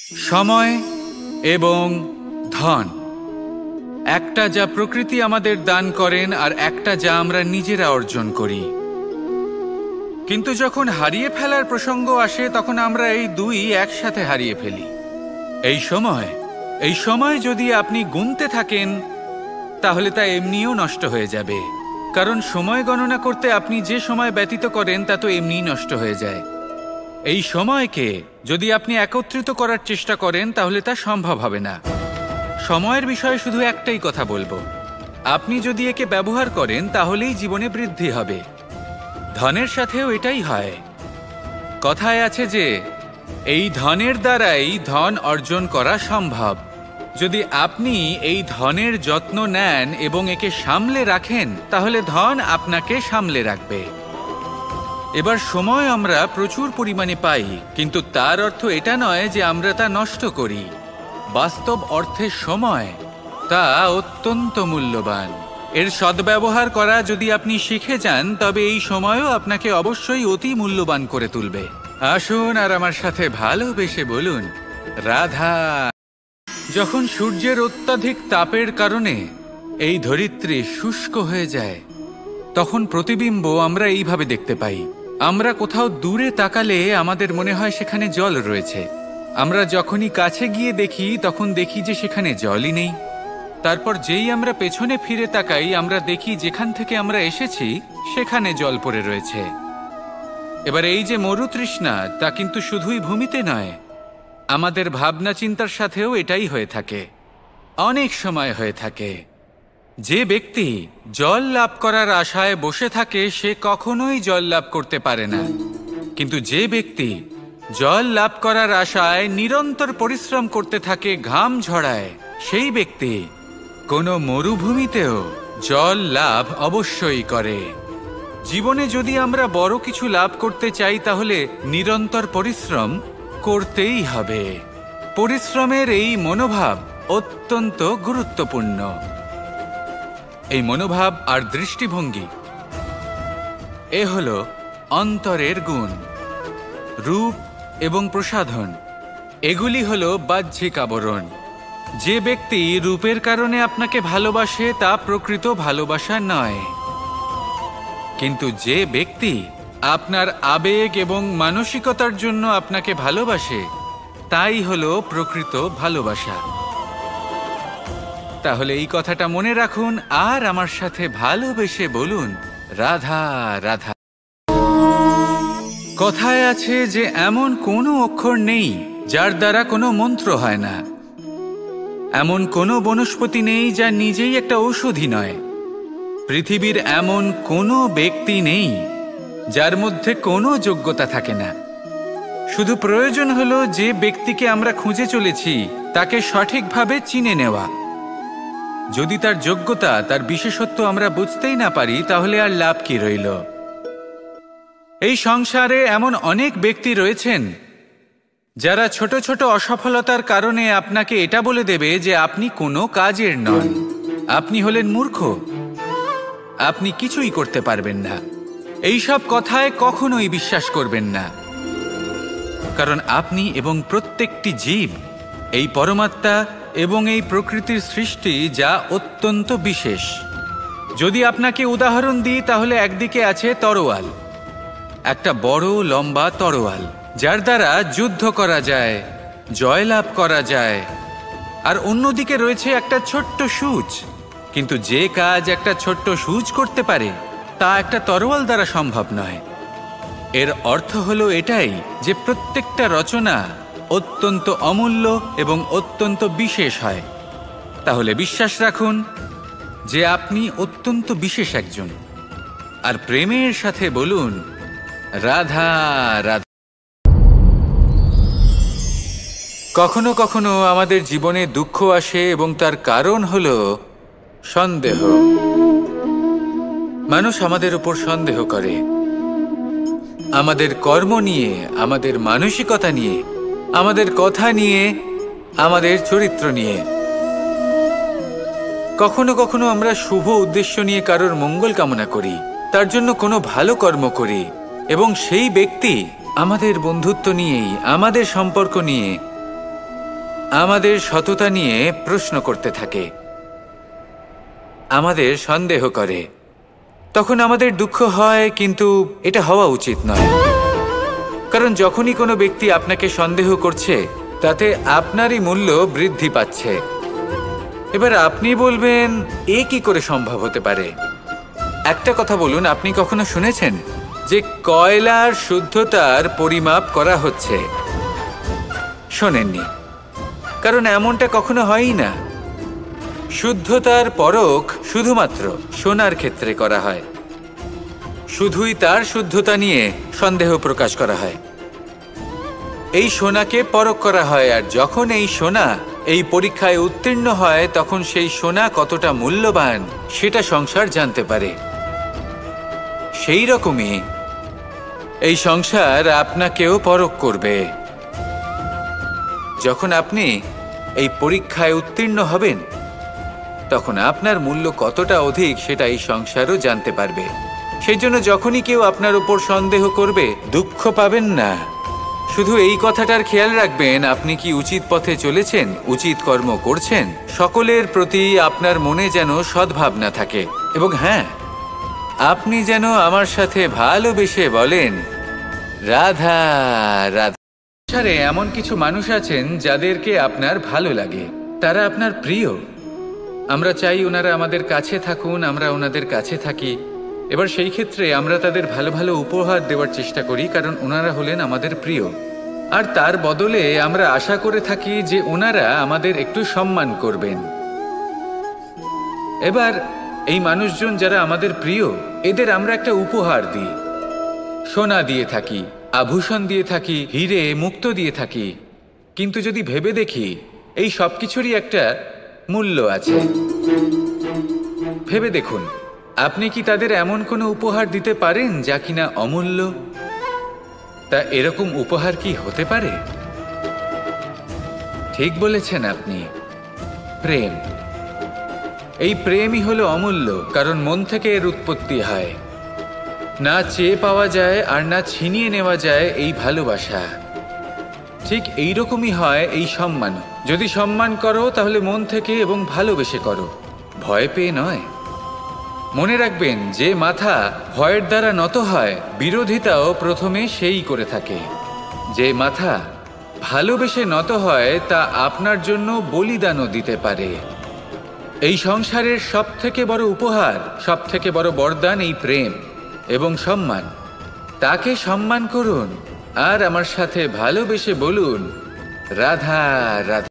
সময় এবং ধন, একটা যা প্রকৃতি আমাদের দান করেন আর একটা যা আমরা নিজেরা অর্জন করি। কিন্তু যখন হারিয়ে ফেলার প্রসঙ্গ আসে তখন আমরা এই দুই একসাথে হারিয়ে ফেলি। এই সময় যদি আপনি গুনতে থাকেন তাহলে তা এমনিও নষ্ট হয়ে যাবে, কারণ সময় গণনা করতে আপনি যে সময় ব্যতীত করেন তা তো এমনিই নষ্ট হয়ে যায়। এই সময়কে যদি আপনি একত্রিত করার চেষ্টা করেন তাহলে তা সম্ভব হবে না। সময়ের বিষয়ে শুধু একটাই কথা বলবো, আপনি যদি একে ব্যবহার করেন তাহলেই জীবনে বৃদ্ধি হবে। ধনের সাথেও এটাই হয়। কথায় আছে যে এই ধনের দ্বারাই ধন অর্জন করা সম্ভব। যদি আপনি এই ধনের যত্ন নেন এবং একে সামলে রাখেন তাহলে ধন আপনাকে সামলে রাখবে। এবার সময় আমরা প্রচুর পরিমাণে পাই, কিন্তু তার অর্থ এটা নয় যে আমরা তা নষ্ট করি। বাস্তব অর্থে সময় তা অত্যন্ত মূল্যবান। এর সদ্ব্যবহার করা যদি আপনি শিখে যান তবে এই সময়ও আপনাকে অবশ্যই অতি মূল্যবান করে তুলবে। আসুন আর আমার সাথে ভালোবেসে বলুন, রাধা। যখন সূর্যের অত্যাধিক তাপের কারণে এই ধরিত্রী শুষ্ক হয়ে যায় তখন প্রতিবিম্ব আমরা এইভাবে দেখতে পাই। আমরা কোথাও দূরে তাকালে আমাদের মনে হয় সেখানে জল রয়েছে। আমরা যখনই কাছে গিয়ে দেখি তখন দেখি যে সেখানে জলই নেই। তারপর যেই আমরা পেছনে ফিরে তাকাই আমরা দেখি যেখান থেকে আমরা এসেছি সেখানে জল পড়ে রয়েছে। এবার এই যে মরুতৃষ্ণা তা কিন্তু শুধুই ভূমিতে নয়, আমাদের ভাবনা চিন্তার সাথেও এটাই হয়ে থাকে। অনেক সময় হয়ে থাকে যে ব্যক্তি জল লাভ করার আশায় বসে থাকে সে কখনোই জল লাভ করতে পারে না, কিন্তু যে ব্যক্তি জল লাভ করার আশায় নিরন্তর পরিশ্রম করতে থাকে, ঘাম ঝরায়, সেই ব্যক্তি কোনো মরুভূমিতেও জল লাভ অবশ্যই করে। জীবনে যদি আমরা বড় কিছু লাভ করতে চাই তাহলে নিরন্তর পরিশ্রম করতেই হবে। পরিশ্রমের এই মনোভাব অত্যন্ত গুরুত্বপূর্ণ। এই মনোভাব আর দৃষ্টিভঙ্গি এ হলো অন্তরের গুণ। রূপ এবং প্রসাধন এগুলি হলো বাহ্যিক আবরণ। যে ব্যক্তি রূপের কারণে আপনাকে ভালোবাসে তা প্রকৃত ভালোবাসা নয়, কিন্তু যে ব্যক্তি আপনার আবেগ এবং মানসিকতার জন্য আপনাকে ভালোবাসে তাই হলো প্রকৃত ভালোবাসা। তাহলে এই কথাটা মনে রাখুন আর আমার সাথে ভালোবেসে বলুন, রাধা রাধা। কথায় আছে যে এমন কোনো অক্ষর নেই যার দ্বারা কোনো মন্ত্র হয় না। এমন কোনো বনস্পতি নেই যা নিজেই একটা ঔষধি নয়। পৃথিবীর এমন কোনো ব্যক্তি নেই যার মধ্যে কোনো যোগ্যতা থাকে না। শুধু প্রয়োজন হলো যে ব্যক্তিকে আমরা খুঁজে চলেছি তাকে সঠিকভাবে চিনে নেওয়া। যদি তার যোগ্যতা, তার বিশেষত্ব আমরা বুঝতেই না পারি তাহলে আর লাভ কি রইল? এই সংসারে এমন অনেক ব্যক্তি রয়েছেন যারা ছোট ছোট অসফলতার কারণে আপনাকে এটা বলে দেবে যে আপনি কোনো কাজের নন, আপনি হলেন মূর্খ, আপনি কিছুই করতে পারবেন না। এইসব কথায় কখনোই বিশ্বাস করবেন না, কারণ আপনি এবং প্রত্যেকটি জীব এই পরমাত্মা এবং এই প্রকৃতির সৃষ্টি যা অত্যন্ত বিশেষ। যদি আপনাকে উদাহরণ দিই তাহলে একদিকে আছে তরোয়াল, একটা বড় লম্বা তরোয়াল যার দ্বারা যুদ্ধ করা যায়, জয়লাভ করা যায়। আর অন্যদিকে রয়েছে একটা ছোট্ট সূচ, কিন্তু যে কাজ একটা ছোট্ট সূচ করতে পারে তা একটা তরোয়াল দ্বারা সম্ভব নয়। এর অর্থ হলো এটাই যে প্রত্যেকটা রচনা অত্যন্ত অমূল্য এবং অত্যন্ত বিশেষ হয়। তাহলে বিশ্বাস রাখুন যে আপনি অত্যন্ত বিশেষ একজন, আর প্রেমের সাথে বলুন, রাধা রাধা। কখনো কখনো আমাদের জীবনে দুঃখ আসে এবং তার কারণ হলো সন্দেহ। মানুষ আমাদের উপর সন্দেহ করে, আমাদের কর্ম নিয়ে, আমাদের মানসিকতা নিয়ে, আমাদের কথা নিয়ে, আমাদের চরিত্র নিয়ে। কখনো কখনো আমরা শুভ উদ্দেশ্য নিয়ে কারোর মঙ্গল কামনা করি, তার জন্য কোনো ভালো কর্ম করি, এবং সেই ব্যক্তি আমাদের বন্ধুত্ব নিয়েই, আমাদের সম্পর্ক নিয়ে আমাদের সততা নিয়ে প্রশ্ন করতে থাকে, আমাদের সন্দেহ করে, তখন আমাদের দুঃখ হয়, কিন্তু এটা হওয়া উচিত নয়। কারণ যখনই কোনো ব্যক্তি আপনাকে সন্দেহ করছে, তাতে আপনারই মূল্য বৃদ্ধি পাচ্ছে। এবার আপনি বলবেন, এ কি করে সম্ভব হতে পারে? একটা কথা বলুন, আপনি কখনো শুনেছেন যে কয়লার শুদ্ধতার পরিমাপ করা হচ্ছে? শোনেননি, কারণ এমনটা কখনো হয়ই না। শুদ্ধতার পরখ শুধুমাত্র সোনার ক্ষেত্রে করা হয়। শুধুই তার শুদ্ধতা নিয়ে সন্দেহ প্রকাশ করা হয়। এই সোনাকে পরখ করা হয়, আর যখন এই সোনা এই পরীক্ষায় উত্তীর্ণ হয়, তখন সেই সোনা কতটা মূল্যবান সেটা সংসার জানতে পারে। সেই রকমই এই সংসার আপনাকেও পরখ করবে। যখন আপনি এই পরীক্ষায় উত্তীর্ণ হবেন, তখন আপনার মূল্য কতটা অধিক সেটা এই সংসারও জানতে পারবে। সেই জন্য যখনই কেউ আপনার উপর সন্দেহ করবে, দুঃখ পাবেন না। শুধু এই কথাটার খেয়াল রাখবেন, আপনি কি উচিত পথে চলেছেন, উচিত কর্ম করছেন। সকলের প্রতি আপনার মনে যেন সদ্ভাবনা থাকে। এবং হ্যাঁ, আপনি যেন আমার সাথে ভালোবেসে বলেন, রাধা রাধা। সংসারে এমন কিছু মানুষ আছেন যাদেরকে আপনার ভালো লাগে, তারা আপনার প্রিয়। আমরা চাই ওনারা আমাদের কাছে থাকুন, আমরা ওনাদের কাছে থাকি। এবার সেই ক্ষেত্রে আমরা তাদের ভালো ভালো উপহার দেওয়ার চেষ্টা করি, কারণ ওনারা হলেন আমাদের প্রিয়। আর তার বদলে আমরা আশা করে থাকি যে ওনারা আমাদের একটু সম্মান করবেন। এবার এই মানুষজন যারা আমাদের প্রিয়, এদের আমরা একটা উপহার দিই। সোনা দিয়ে থাকি, আভূষণ দিয়ে থাকি, হিরে মুক্তো দিয়ে থাকি। কিন্তু যদি ভেবে দেখি, এই সব কিছুরই একটা মূল্য আছে। ভেবে দেখুন, আপনি কি তাদের এমন কোনো উপহার দিতে পারেন যা কিনা অমূল্য? তা এরকম উপহার কি হতে পারে? ঠিক বলেছেন আপনি, প্রেম। এই প্রেমই হলো অমূল্য, কারণ মন থেকে এর উৎপত্তি হয়। না চেয়ে পাওয়া যায় আর না ছিনিয়ে নেওয়া যায় এই ভালোবাসা। ঠিক এইরকমই হয় এই সম্মান। যদি সম্মান করো তাহলে মন থেকে এবং ভালোবেসে করো, ভয় পেয়ে নয়। মনে রাখবেন, যে মাথা ভয়ের দ্বারা নত হয়, বিরোধিতাও প্রথমে সেই করে থাকে। যে মাথা ভালোবেসে নত হয়, তা আপনার জন্য বলিদানও দিতে পারে। এই সংসারের সব থেকে বড় উপহার, সব থেকে বড় বরদান এই প্রেম এবং সম্মান। তাকে সম্মান করুন আর আমার সাথে ভালোবেসে বলুন, রাধা রাধা।